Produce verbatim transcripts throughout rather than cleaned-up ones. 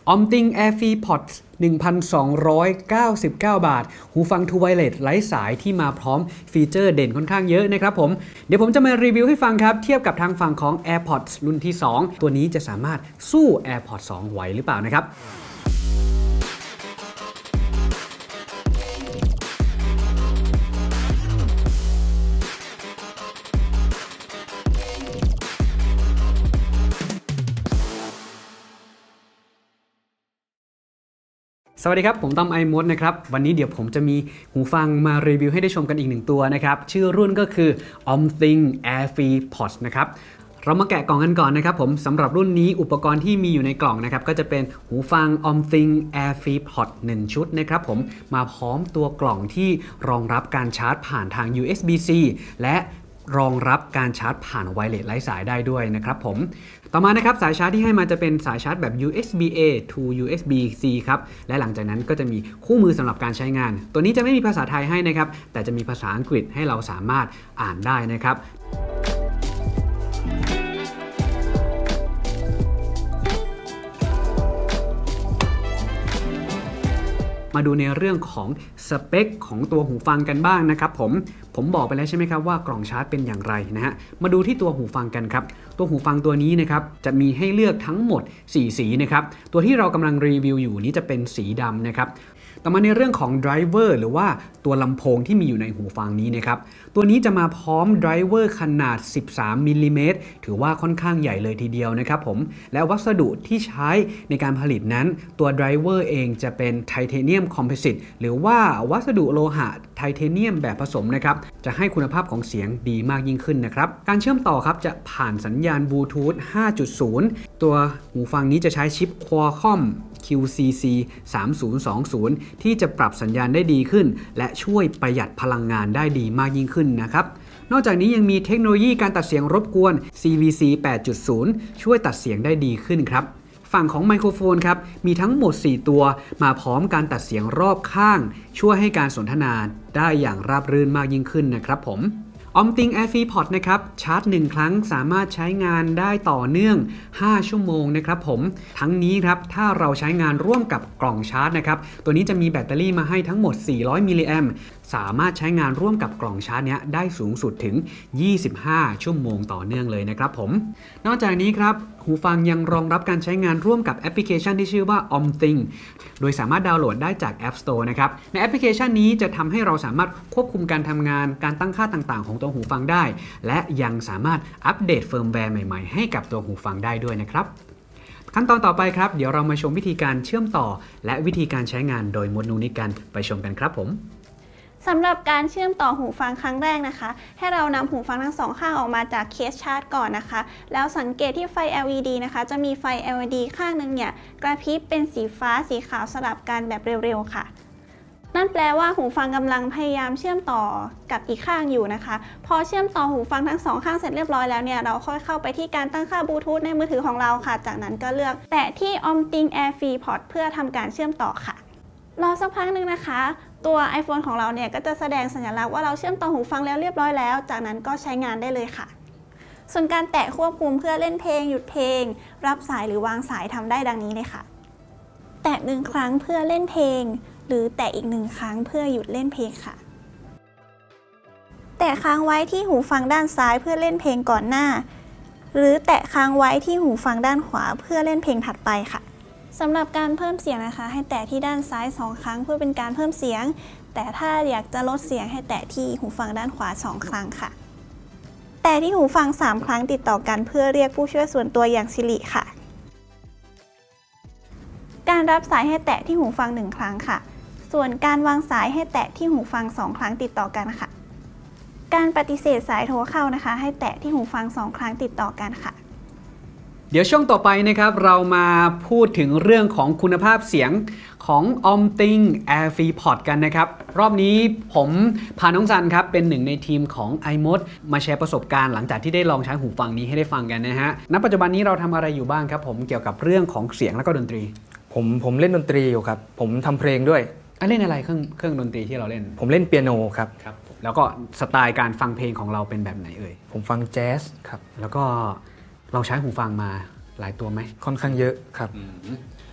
Omting AirFreePods หนึ่งพันสองร้อยเก้าสิบเก้า บาทหูฟัง True Wireless ไร้สายที่มาพร้อมฟีเจอร์เด่นค่อนข้างเยอะนะครับผมเดี๋ยวผมจะมารีวิวให้ฟังครับเทียบกับทางฝั่งของ AirPods รุ่นที่สองตัวนี้จะสามารถสู้ AirPods สองไหวหรือเปล่านะครับสวัสดีครับผมต้อมไอมดนะครับวันนี้เดี๋ยวผมจะมีหูฟังมารีวิวให้ได้ชมกันอีกหนึ่งตัวนะครับชื่อรุ่นก็คือ Omting AirFreePods นะครับเรามาแกะกล่องกันก่อนนะครับผมสำหรับรุ่นนี้อุปกรณ์ที่มีอยู่ในกล่องนะครับก็จะเป็นหูฟัง Omting AirFreePods หนึ่งชุดนะครับผมมาพร้อมตัวกล่องที่รองรับการชาร์จผ่านทาง ยู เอส บี ซี และรองรับการชาร์จผ่านไวเลสไร้สายได้ด้วยนะครับผมต่อมานะครับสายชาร์จที่ให้มาจะเป็นสายชาร์จแบบ ยู เอส บี เอ to ยู เอส บี ซี ครับและหลังจากนั้นก็จะมีคู่มือสำหรับการใช้งานตัวนี้จะไม่มีภาษาไทยให้นะครับแต่จะมีภาษาอังกฤษให้เราสามารถอ่านได้นะครับมาดูในเรื่องของสเปคของตัวหูฟังกันบ้างนะครับผมผมบอกไปแล้วใช่ไหมครับว่ากล่องชาร์จเป็นอย่างไรนะฮะมาดูที่ตัวหูฟังกันครับตัวหูฟังตัวนี้นะครับจะมีให้เลือกทั้งหมดสี่สีนะครับตัวที่เรากำลังรีวิวอยู่นี้จะเป็นสีดำนะครับต่อมาในเรื่องของไดรเวอร์หรือว่าตัวลำโพงที่มีอยู่ในหูฟังนี้นะครับตัวนี้จะมาพร้อมไดรเวอร์ขนาดสิบสามมิลลิเมตรถือว่าค่อนข้างใหญ่เลยทีเดียวนะครับผมและวัสดุที่ใช้ในการผลิตนั้นตัวไดรเวอร์เองจะเป็นไทเทเนียมคอมโพสิตหรือว่าวัสดุโลหะไทเทเนียมแบบผสมนะครับจะให้คุณภาพของเสียงดีมากยิ่งขึ้นนะครับการเชื่อมต่อครับจะผ่านสัญญาณบลูทูธ ห้าจุดศูนย์ ตัวหูฟังนี้จะใช้ชิป Qualcomm คิว ซี ซี สามศูนย์สองศูนย์ ที่จะปรับสัญญาณได้ดีขึ้นและช่วยประหยัดพลังงานได้ดีมากยิ่งขึ้นนะครับนอกจากนี้ยังมีเทคโนโลยีการตัดเสียงรบกวน ซี วี ซี แปดจุดศูนย์ ช่วยตัดเสียงได้ดีขึ้นครับฝั่งของไมโครโฟนครับมีทั้งหมดสี่ตัวมาพร้อมการตัดเสียงรอบข้างช่วยให้การสนทนาได้อย่างราบรื่นมากยิ่งขึ้นนะครับผมOmting AirFreePods นะครับชาร์จหนึ่งครั้งสามารถใช้งานได้ต่อเนื่องห้าชั่วโมงนะครับผมทั้งนี้ครับถ้าเราใช้งานร่วมกับกล่องชาร์จนะครับตัวนี้จะมีแบตเตอรี่มาให้ทั้งหมดสี่ร้อยมิลลิแอมป์สามารถใช้งานร่วมกับกล่องชาร์จเนี้ยได้สูงสุดถึงยี่สิบห้าชั่วโมงต่อเนื่องเลยนะครับผมนอกจากนี้ครับหูฟังยังรองรับการใช้งานร่วมกับแอปพลิเคชันที่ชื่อว่า Omting โดยสามารถดาวน์โหลดได้จาก App Store นะครับในแอปพลิเคชันนี้จะทำให้เราสามารถควบคุมการทำงานการตั้งค่าต่างๆของตัวหูฟังได้และยังสามารถอัปเดตเฟิร์มแวร์ใหม่ๆให้กับตัวหูฟังได้ด้วยนะครับขั้นตอนต่อไปครับเดี๋ยวเรามาชมวิธีการเชื่อมต่อและวิธีการใช้งานโดยมดนูนิกันไปชมกันครับผมสำหรับการเชื่อมต่อหูฟังครั้งแรกนะคะให้เรานำหูฟังทั้งสองข้างออกมาจากเคสชาร์จก่อนนะคะแล้วสังเกตที่ไฟ แอล อี ดี นะคะจะมีไฟ แอล อี ดี ข้างนึงเนี่ยกระพริบเป็นสีฟ้าสีขาวสลับกันแบบเร็วๆค่ะนั่นแปลว่าหูฟังกำลังพยายามเชื่อมต่อกับอีกข้างอยู่นะคะพอเชื่อมต่อหูฟังทั้งสองข้างเสร็จเรียบร้อยแล้วเนี่ยเราค่อยเข้าไปที่การตั้งค่าบลูทูธในมือถือของเราค่ะจากนั้นก็เลือกแตะที่ Omting AirFreePods เพื่อทำการเชื่อมต่อค่ะรอสักพักนึงนะคะตัว iPhone ของเราเนี่ยก็จะแสดงสัญลักษณ์ว่าเราเชื่อมต่อหูฟังแล้วเรียบร้อยแล้วจากนั้นก็ใช้งานได้เลยค่ะส่วนการแตะควบคุมเพื่อเล่นเพลงหยุดเพลงรับสายหรือวางสายทำได้ดังนี้เลยค่ะแตะหนึ่งครั้งเพื่อเล่นเพลงหรือแตะอีกหนึ่งครั้งเพื่อหยุดเล่นเพลงค่ะแตะค้างไว้ที่หูฟังด้านซ้ายเพื่อเล่นเพลงก่อนหน้าหรือแตะค้างไว้ที่หูฟังด้านขวาเพื่อเล่นเพลงถัดไปค่ะสำหรับการเพิ่มเสียงนะคะให้แตะที่ด้านซ้ายสองครั้งเพื่อเป็นการเพิ่มเสียงแต่ถ้าอยากจะลดเสียงให้แตะที่หูฟังด้านขวาสองครั้งค่ะแตะที่หูฟังสามครั้งติดต่อกันเพื่อเรียกผู้ช่วยส่วนตัวอย่างสิริค่ะการรับสายให้แตะที่หูฟังหนึ่งครั้งค่ะส่วนการวางสายให้แตะที่หูฟังสองครั้งติดต่อกันค่ะการปฏิเสธสายโทรเข้านะคะให้แตะที่หูฟังสองครั้งติดต่อกันค่ะเดี๋ยวช่วงต่อไปนะครับเรามาพูดถึงเรื่องของคุณภาพเสียงของ Omting AirFreePods กันนะครับรอบนี้ผมพาน้องซันครับเป็นหนึ่งในทีมของ ไอ เอ็ม โอ ดี มาแชร์ประสบการณ์หลังจากที่ได้ลองใช้หูฟังนี้ให้ได้ฟังกันนะฮะณปัจจุบันนี้เราทำอะไรอยู่บ้างครับผมเกี่ยวกับเรื่องของเสียงและก็ดนตรีผมผมเล่นดนตรีอยู่ครับผมทำเพลงด้วยเล่นอะไรเครื่องเครื่องดนตรีที่เราเล่นผมเล่นเปียโนครับครับแล้วก็สไตล์การฟังเพลงของเราเป็นแบบไหนเอ่ยผมฟังแจ๊สครับแล้วก็เราใช้หูฟังมาหลายตัวไหมค่อนข้างเยอะครับ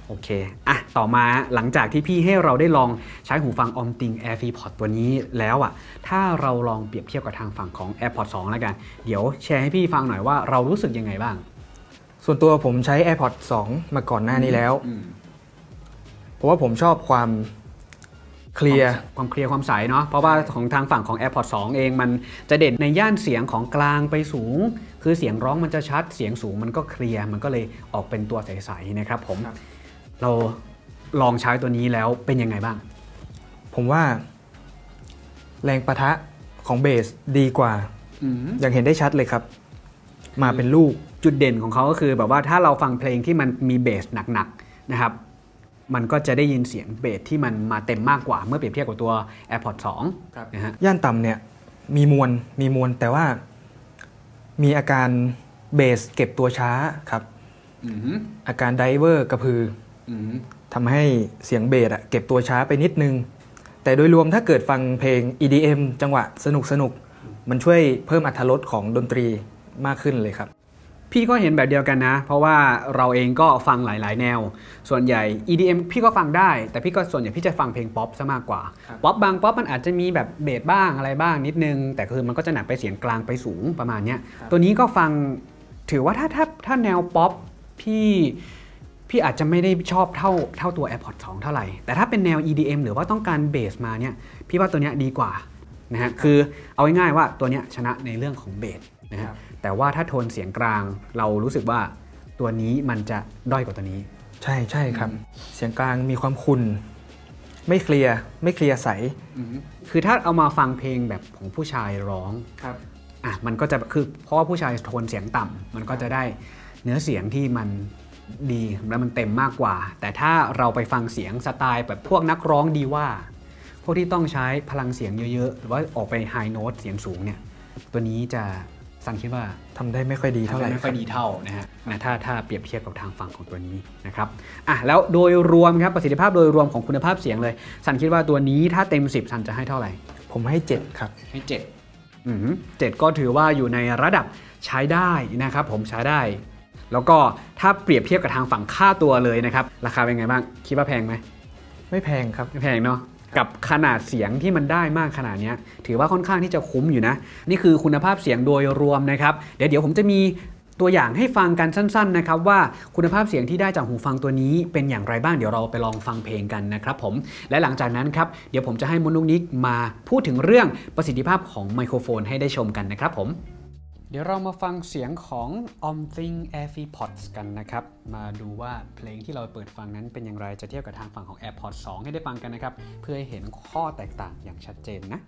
โอเคอ่ะต่อมาหลังจากที่พี่ให้เราได้ลองใช้หูฟัง Omting AirFreePods ตัวนี้แล้วอ่ะถ้าเราลองเปรียบเทียบกับทางฝั่งของ AirPods สองแล้วกันเดี๋ยวแชร์ให้พี่ฟังหน่อยว่าเรารู้สึกยังไงบ้างส่วนตัวผมใช้ AirPods สองมาก่อนหน้านี้แล้วเพราะว่าผมชอบความเคลียร์ความเคลียร์ความใสเนาะเพราะว่าของทางฝั่งของ AirPods สองเองมันจะเด่นในย่านเสียงของกลางไปสูงคือเสียงร้องมันจะชัดเสียงสูงมันก็เคลียร์มันก็เลยออกเป็นตัวใสๆนะครับผมเราลองใช้ตัวนี้แล้วเป็นยังไงบ้างผมว่าแรงปะทะของเบสดีกว่าอย่างเห็นได้ชัดเลยครับมาเป็นลูกจุดเด่นของเขาก็คือแบบว่าถ้าเราฟังเพลงที่มันมีเบสหนักๆนะครับมันก็จะได้ยินเสียงเบสที่มันมาเต็มมากกว่าเมื่อเปรียบเทียบกับตัว AirPods สองนะฮะย่านต่ำเนี่ยมีมวลมีมวลแต่ว่ามีอาการเบสเก็บตัวช้าครับอาการไดเวอร์กระพือทำให้เสียงเบสอะเก็บตัวช้าไปนิดนึงแต่โดยรวมถ้าเกิดฟังเพลง อี ดี เอ็ม จังหวะสนุกสนุกมันช่วยเพิ่มอรรถรสของดนตรีมากขึ้นเลยครับพี่ก็เห็นแบบเดียวกันนะเพราะว่าเราเองก็ฟังหลายๆแนวส่วนใหญ่ อี ดี เอ็ม พี่ก็ฟังได้แต่พี่ก็ส่วนใหญ่พี่จะฟังเพลงป๊อปซะมากกว่าป๊อปบางป๊อปมันอาจจะมีแบบเบสบ้างอะไรบ้างนิดนึงแต่คือมันก็จะหนักไปเสียงกลางไปสูงประมาณนี้ตัวนี้ก็ฟังถือว่าถ้าถ้าถ้าแนวป๊อปพี่พี่อาจจะไม่ได้ชอบเท่าเท่าตัว AirPods สองเท่าไหร่แต่ถ้าเป็นแนว อี ดี เอ็ม หรือว่าต้องการเบสมาเนี่ยพี่ว่าตัวนี้ดีกว่านะฮะคือเอาง่ายๆว่าตัวนี้ชนะในเรื่องของเบสนะฮะแต่ว่าถ้าโทนเสียงกลางเรารู้สึกว่าตัวนี้มันจะด้อยกว่าตัวนี้ใช่ใช่ครับเสียงกลางมีความขุ่นไม่เคลียร์ไม่เคลียร์ใสคือถ้าเอามาฟังเพลงแบบของผู้ชายร้องครับอ่ะมันก็จะคือเพราะว่าผู้ชายโทนเสียงต่ำมันก็จะได้เนื้อเสียงที่มันดีและมันเต็มมากกว่าแต่ถ้าเราไปฟังเสียงสไตล์แบบพวกนักร้องดีว่าพวกที่ต้องใช้พลังเสียงเยอะๆหรือว่าออกไปไฮโน้ตเสียงสูงเนี่ยตัวนี้จะสันคิดว่าทำได้ไม่ค่อยดีเท่าไหร่ไม่ค่อยดีเท่านะฮะนะถ้าถ้าเปรียบเทียบกับทางฝั่งของตัวนี้นะครับอ่ะแล้วโดยรวมครับประสิทธิภาพโดยรวมของคุณภาพเสียงเลยสันคิดว่าตัวนี้ถ้าเต็มสิบสันจะให้เท่าไหร่ผมให้เจ็ดครับให้เจ็ดอืมเจ็ดก็ถือว่าอยู่ในระดับใช้ได้นะครับผมใช้ได้แล้วก็ถ้าเปรียบเทียบกับทางฝั่งค่าตัวเลยนะครับราคาเป็นไงบ้างคิดว่าแพงไหมไม่แพงครับไม่แพงเนาะกับขนาดเสียงที่มันได้มากขนาดนี้ถือว่าค่อนข้างที่จะคุ้มอยู่นะนี่คือคุณภาพเสียงโดยรวมนะครับเดี๋ยวเดี๋ยวผมจะมีตัวอย่างให้ฟังกันสั้นๆนะครับว่าคุณภาพเสียงที่ได้จากหูฟังตัวนี้เป็นอย่างไรบ้างเดี๋ยวเราไปลองฟังเพลงกันนะครับผมและหลังจากนั้นครับเดี๋ยวผมจะให้มนุษย์นิกมาพูดถึงเรื่องประสิทธิภาพของไมโครโฟนให้ได้ชมกันนะครับผมเดี๋ยวเรามาฟังเสียงของ Omting AirFreePods กันนะครับมาดูว่าเพลงที่เราเปิดฟังนั้นเป็นอย่างไรจะเทียบกับทางฝั่งของ AirPods สองให้ได้ฟังกันนะครับเพื่อให้เห็นข้อแตกต่างอย่างชัดเจนนะ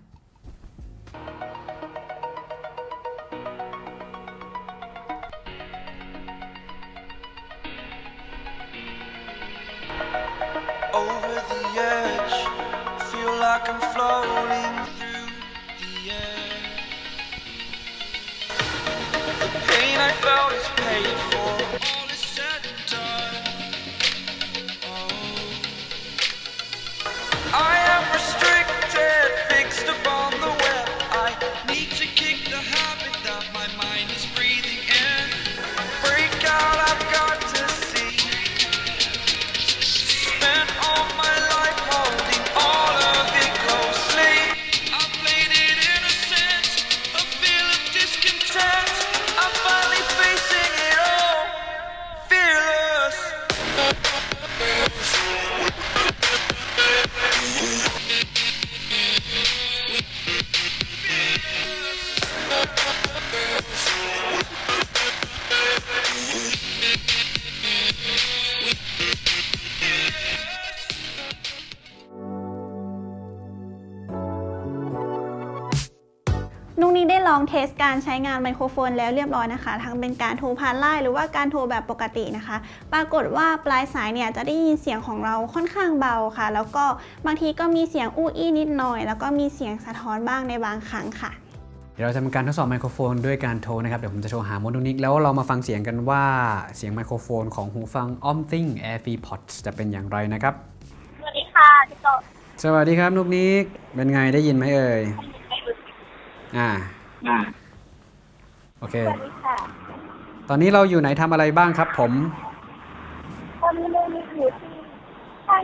Over the edge feel like I'm floating through the air The pain I felt is paid for All is said and done Oh I am restricted Fixed upon the web I need to kick the habit That my mind is breathing in Break out I've got to see Spent all my life holding all of it closely I played it innocent A feel of discontent I'm finally facing it all Fearless นุ๊กนิกได้ลองเทสการใช้งานไมโครโฟนแล้วเรียบร้อยนะคะทั้งเป็นการโทรผ่านไลน์หรือว่าการโทรแบบปกตินะคะปรากฏว่าปลายสายเนี่ยจะได้ยินเสียงของเราค่อนข้างเบาค่ะแล้วก็บางทีก็มีเสียงอู้อี้นิดหน่อยแล้วก็มีเสียงสะท้อนบ้างในบางครั้งค่ะเดี๋ยวเราจะทำการทดสอบไมโครโฟนด้วยการโทรนะครับเดี๋ยวผมจะโทรหาโมนุนิกแล้วเรามาฟังเสียงกันว่าเสียงไมโครโฟนของหูฟัง Omting AirFreePods จะเป็นอย่างไรนะครับสวัสดีค่ะพี่โตสวัสดีครับนุกนิกเป็นไงได้ยินไหมเอ่ยอ่าอ่าโอเคสวัสดีค่ะตอนนี้เราอยู่ไหนทำอะไรบ้างครับผมตอนนี้เราอยู่ที่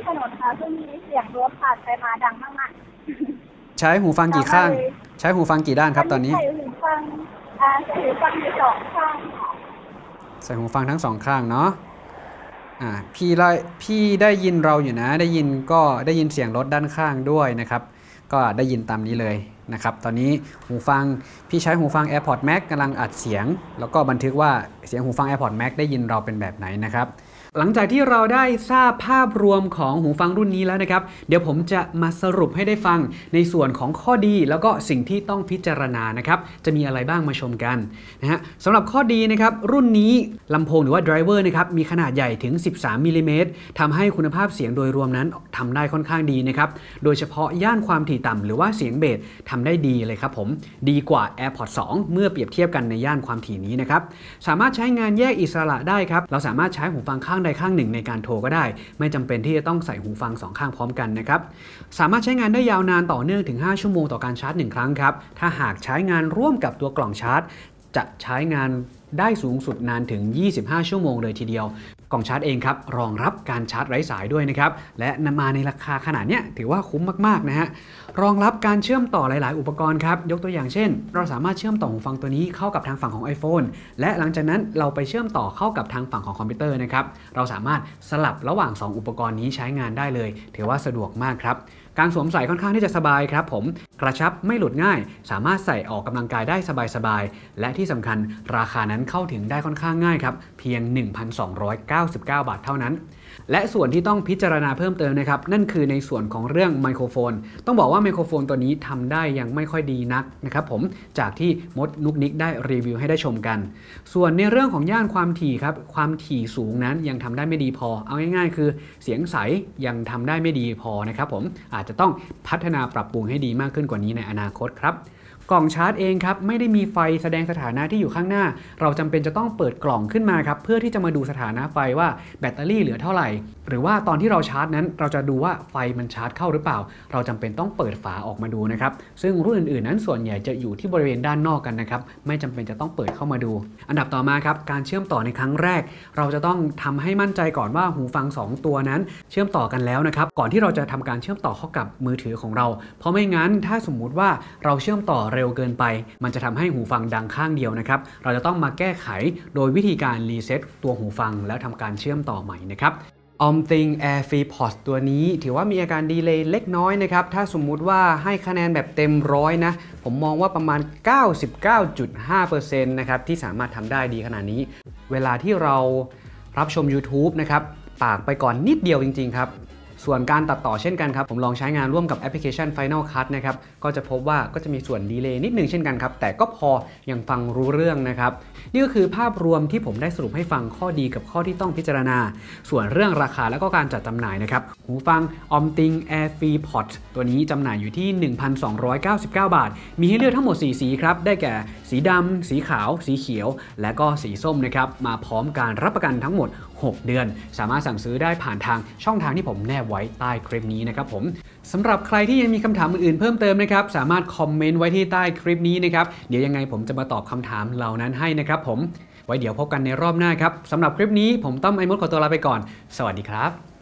ถนนค่ะซึ่งมีเสียงรถผ่านไปมาดังมากๆใช้หูฟังกี่ข้างใช้หูฟังกี่ด้านครับตอนนี้ใส่หูฟังอ่าใส่หูฟังอยู่สองข้างค่ะใส่หูฟังทั้งสองข้างเนาะอ่าพี่ไล่พี่ได้ยินเราอยู่นะได้ยินก็ได้ยินเสียงรถด้านข้างด้วยนะครับก็ได้ยินตามนี้เลยนะครับตอนนี้หูฟังพี่ใช้หูฟัง AirPods Max กำลังอัดเสียงแล้วก็บันทึกว่าเสียงหูฟัง AirPods Max ได้ยินเราเป็นแบบไหนนะครับหลังจากที่เราได้ทราบภาพรวมของหูฟังรุ่นนี้แล้วนะครับเดี๋ยวผมจะมาสรุปให้ได้ฟังในส่วนของข้อดีแล้วก็สิ่งที่ต้องพิจารณานะครับจะมีอะไรบ้างมาชมกันนะฮะสำหรับข้อดีนะครับรุ่นนี้ลำโพงหรือว่าไดรเวอร์นะครับมีขนาดใหญ่ถึงสิบสามมิลลิเมตรทำให้คุณภาพเสียงโดยรวมนั้นทำได้ค่อนข้างดีนะครับโดยเฉพาะย่านความถี่ต่ำหรือว่าเสียงเบสทำได้ดีเลยครับผมดีกว่า AirPods สองเมื่อเปรียบเทียบกันในย่านความถี่นี้นะครับสามารถใช้งานแยกอิสระได้ครับเราสามารถใช้หูฟังข้างใดข้างหนึ่งในการโทรก็ได้ไม่จำเป็นที่จะต้องใส่หูฟังสองข้างพร้อมกันนะครับสามารถใช้งานได้ยาวนานต่อเนื่องถึงห้าชั่วโมงต่อการชาร์จหนึ่งครั้งครับถ้าหากใช้งานร่วมกับตัวกล่องชาร์จจะใช้งานได้สูงสุดนานถึงยี่สิบห้าชั่วโมงเลยทีเดียวกล่องชาร์จเองครับรองรับการชาร์จไร้สายด้วยนะครับและนำมาในราคาขนาดนี้ถือว่าคุ้มมากๆนะฮะรองรับการเชื่อมต่อหลายๆอุปกรณ์ครับยกตัวอย่างเช่นเราสามารถเชื่อมต่อหูฟังตัวนี้เข้ากับทางฝั่งของ iPhone และหลังจากนั้นเราไปเชื่อมต่อเข้ากับทางฝั่งของคอมพิวเตอร์นะครับเราสามารถสลับระหว่างสองอุปกรณ์นี้ใช้งานได้เลยถือว่าสะดวกมากครับการสวมใส่ค่อนข้างที่จะสบายครับผมกระชับไม่หลุดง่ายสามารถใส่ออกกำลังกายได้สบายๆและที่สำคัญราคานั้นเข้าถึงได้ค่อนข้างง่ายครับเพียง หนึ่งพันสองร้อยเก้าสิบเก้า บาทเท่านั้นและส่วนที่ต้องพิจารณาเพิ่มเติมนะครับนั่นคือในส่วนของเรื่องไมโครโฟนต้องบอกว่าไมโครโฟนตัวนี้ทำได้ยังไม่ค่อยดีนักนะครับผมจากที่มดนุกนิกได้รีวิวให้ได้ชมกันส่วนในเรื่องของย่านความถี่ครับความถี่สูงนั้นยังทำได้ไม่ดีพอเอาง่ายๆคือเสียงใสยังทำได้ไม่ดีพอนะครับผมอาจจะต้องพัฒนาปรับปรุงให้ดีมากขึ้นกว่านี้ในอนาคตครับกล่องชาร์จเองครับไม่ได้มีไฟแสดงสถานะที่อยู่ข้างหน้าเราจำเป็นจะต้องเปิดกล่องขึ้นมาครับเพื่อที่จะมาดูสถานะไฟว่าแบตเตอรี่เหลือเท่าไหร่หรือว่าตอนที่เราชาร์จนั้นเราจะดูว่าไฟมันชาร์จเข้าหรือเปล่าเราจำเป็นต้องเปิดฝาออกมาดูนะครับซึ่งรุ่นอื่นๆนั้นส่วนใหญ่จะอยู่ที่บริเวณด้านนอกกันนะครับไม่จำเป็นจะต้องเปิดเข้ามาดูอันดับต่อมาครับการเชื่อมต่อในครั้งแรกเราจะต้องทำให้มั่นใจก่อนว่าหูฟังสองตัวนั้นเชื่อมต่อกันแล้วนะครับก่อนที่เราจะทำการเชื่อมต่อเข้ากับมือถือของเราเพราะไม่งั้นถ้าสมมุติว่าเราเชื่อมต่อเร็วเกินไปมันจะทำให้หูฟังดังข้างเดียวนะครับเราจะต้องมาแก้ไขโดยวิธีการรีเซ็ตตัวหูฟังแล้วทำการเชื่อมต่อใหม่นะครับ Omthing AirFreePods ตัวนี้ถือว่ามีอาการดีเลย์เล็กน้อยนะครับถ้าสมมุติว่าให้คะแนนแบบเต็มร้อยนะผมมองว่าประมาณ เก้าสิบเก้าจุดห้าเปอร์เซ็นต์ นะครับที่สามารถทำได้ดีขนาดนี้เวลาที่เรารับชม YouTube นะครับปากไปก่อนนิดเดียวจริงๆครับส่วนการตัดต่อเช่นกันครับผมลองใช้งานร่วมกับแอปพลิเคชัน Final Cut นะครับก็จะพบว่าก็จะมีส่วนดีเลย์นิดนึงเช่นกันครับแต่ก็พอยังฟังรู้เรื่องนะครับนี่ก็คือภาพรวมที่ผมได้สรุปให้ฟังข้อดีกับข้อที่ต้องพิจารณาส่วนเรื่องราคาและก็การจัดจำหน่ายนะครับหูฟัง Omthing AirFreePods ตัวนี้จำหน่ายอยู่ที่ หนึ่งพันสองร้อยเก้าสิบเก้า บาทมีให้เลือกทั้งหมดสี่สีครับได้แก่สีดำสีขาวสีเขียวและก็สีส้มนะครับมาพร้อมการรับประกันทั้งหมดหกเดือนสามารถสั่งซื้อได้ผ่านทางช่องทางที่ผมแนบไว้ใต้คลิปนี้นะครับผมสำหรับใครที่ยังมีคำถามอื่นๆเพิ่มเติมนะครับสามารถคอมเมนต์ไว้ที่ใต้คลิปนี้นะครับเดี๋ยวยังไงผมจะมาตอบคำถามเหล่านั้นให้นะครับผมไว้เดี๋ยวพบกันในรอบหน้าครับสำหรับคลิปนี้ผมต้อมไอมดขอตัวลาไปก่อนสวัสดีครับ